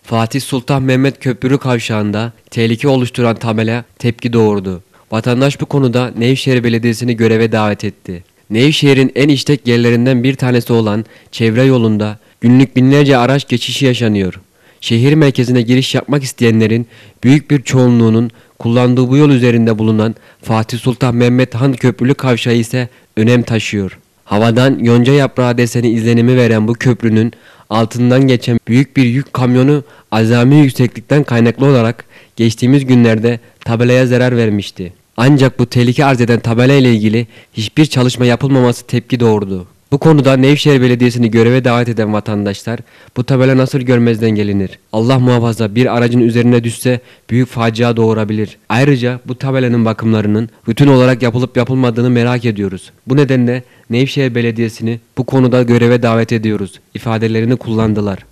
Fatih Sultan Mehmet Köprülü kavşağında tehlike oluşturan tabela tepki doğurdu. Vatandaş bu konuda Nevşehir Belediyesi'ni göreve davet etti. Nevşehir'in en işlek yerlerinden bir tanesi olan çevre yolunda günlük binlerce araç geçişi yaşanıyor. Şehir merkezine giriş yapmak isteyenlerin büyük bir çoğunluğunun kullandığı bu yol üzerinde bulunan Fatih Sultan Mehmet Han Köprülü kavşağı ise önem taşıyor. Havadan yonca yaprağı deseni izlenimi veren bu köprünün altından geçen büyük bir yük kamyonu azami yükseklikten kaynaklı olarak geçtiğimiz günlerde tabelaya zarar vermişti. Ancak bu tehlike arz eden tabela ile ilgili hiçbir çalışma yapılmaması tepki doğurdu. Bu konuda Nevşehir Belediyesi'ni göreve davet eden vatandaşlar bu tabela nasıl görmezden gelinir? Allah muhafaza bir aracın üzerine düşse büyük facia doğurabilir. Ayrıca bu tabelanın bakımlarının rutin olarak yapılıp yapılmadığını merak ediyoruz. Bu nedenle Nevşehir Belediyesi'ni bu konuda göreve davet ediyoruz ifadelerini kullandılar.